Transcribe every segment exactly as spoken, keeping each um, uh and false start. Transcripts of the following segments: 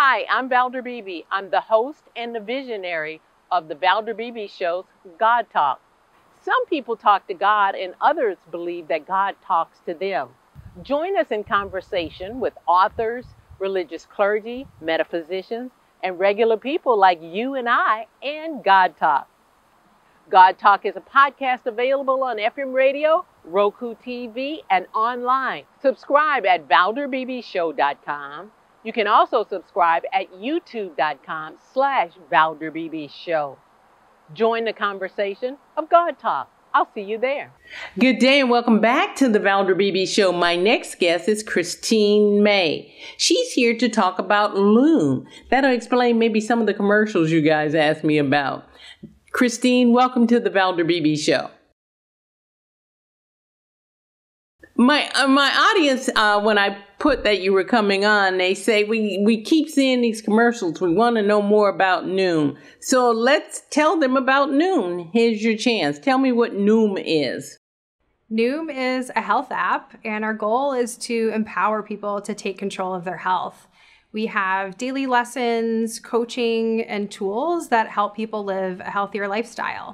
Hi, I'm Valder Beebe. I'm the host and the visionary of the Valder Beebe Show's God Talk. Some people talk to God and others believe that God talks to them. Join us in conversation with authors, religious clergy, metaphysicians, and regular people like you and I and God Talk. God Talk is a podcast available on F M radio, Roku T V, and online. Subscribe at valder b b show dot com. You can also subscribe at youtube.com slash Valder Beebe Show. Join the conversation of God Talk. I'll see you there. Good day and welcome back to the Valder Beebe Show. My next guest is Christine May. She's here to talk about Loom. That'll explain maybe some of the commercials you guys asked me about. Christine, welcome to the Valder Beebe Show. My uh, my audience, uh, when I put that you were coming on, they say, we, we keep seeing these commercials. We want to know more about Noom. So let's tell them about Noom. Here's your chance. Tell me what Noom is. Noom is a health app, and our goal is to empower people to take control of their health. We have daily lessons, coaching, and tools that help people live a healthier lifestyle.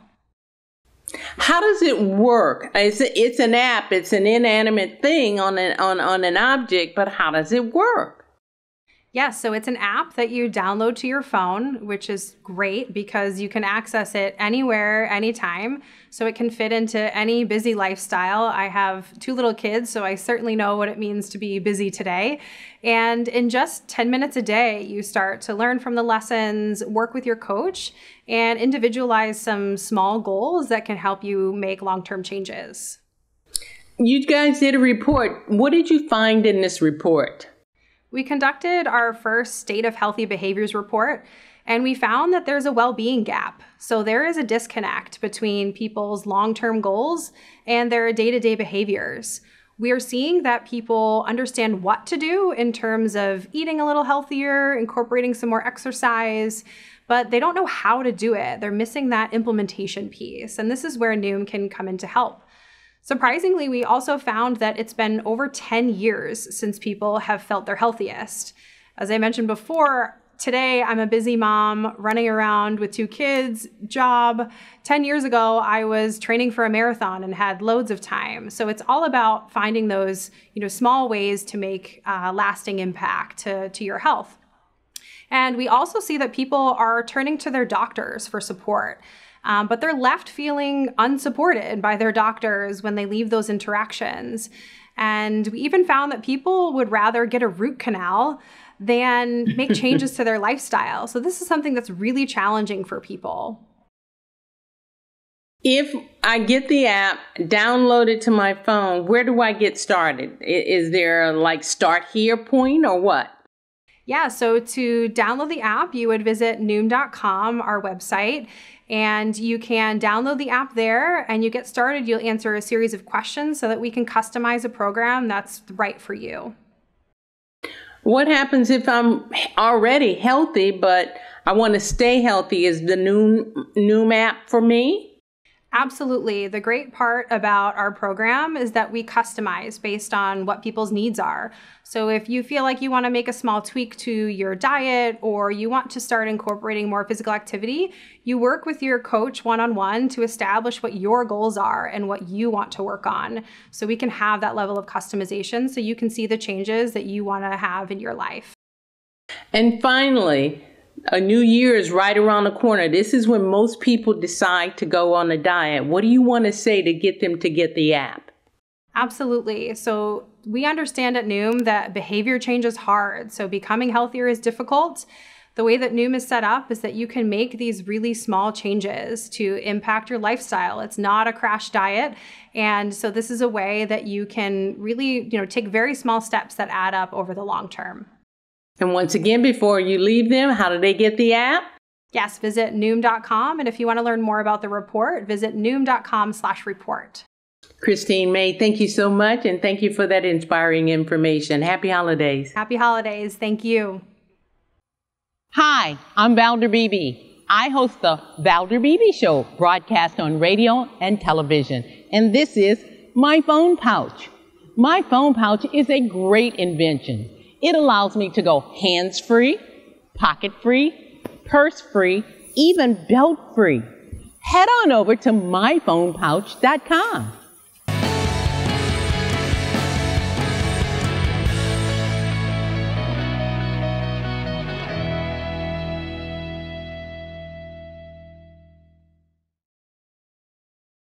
How does it work? It's, it's an app. It's an inanimate thing on an, on, on an object, but how does it work? Yes, so it's an app that you download to your phone, which is great because you can access it anywhere, anytime. So it can fit into any busy lifestyle. I have two little kids, so I certainly know what it means to be busy today. And in just ten minutes a day, you start to learn from the lessons, work with your coach, and individualize some small goals that can help you make long-term changes. You guys did a report. What did you find in this report? We conducted our first State of Healthy Behaviors report, and we found that there's a well-being gap. So there is a disconnect between people's long-term goals and their day-to-day behaviors. We are seeing that people understand what to do in terms of eating a little healthier, incorporating some more exercise, but they don't know how to do it. They're missing that implementation piece, and this is where Noom can come in to help. Surprisingly, we also found that it's been over ten years since people have felt their healthiest. As I mentioned before, today I'm a busy mom running around with two kids, job. ten years ago, I was training for a marathon and had loads of time. So it's all about finding those, you know, small ways to make uh, lasting impact to, to your health. And we also see that people are turning to their doctors for support. Um, but they're left feeling unsupported by their doctors when they leave those interactions. And we even found that people would rather get a root canal than make changes to their lifestyle. So this is something that's really challenging for people. If I get the app, download it to my phone, where do I get started? Is there a like start here point or what? Yeah, so to download the app, you would visit noom dot com, our website, and you can download the app there and you get started. You'll answer a series of questions so that we can customize a program that's right for you. What happens if I'm already healthy, but I want to stay healthy? Is the Noom, Noom app for me? Absolutely. The great part about our program is that we customize based on what people's needs are. So if you feel like you want to make a small tweak to your diet or you want to start incorporating more physical activity, you work with your coach one-on-one to establish what your goals are and what you want to work on. So we can have that level of customization so you can see the changes that you want to have in your life. And finally, a new year is right around the corner. This is when most people decide to go on a diet. What do you want to say to get them to get the app? Absolutely. So we understand at Noom that behavior change is hard. So becoming healthier is difficult. The way that Noom is set up is that you can make these really small changes to impact your lifestyle. It's not a crash diet. And so this is a way that you can really, you know, take very small steps that add up over the long term. And once again, before you leave them, how do they get the app? Yes, visit noom dot com. And if you want to learn more about the report, visit noom dot com slash report. Christine May, thank you so much. And thank you for that inspiring information. Happy holidays. Happy holidays. Thank you. Hi, I'm Valder Beebe. I host the Valder Beebe Show, broadcast on radio and television. And this is my phone pouch. My phone pouch is a great invention. It allows me to go hands-free, pocket free, purse free, even belt free. Head on over to my phone pouch dot com.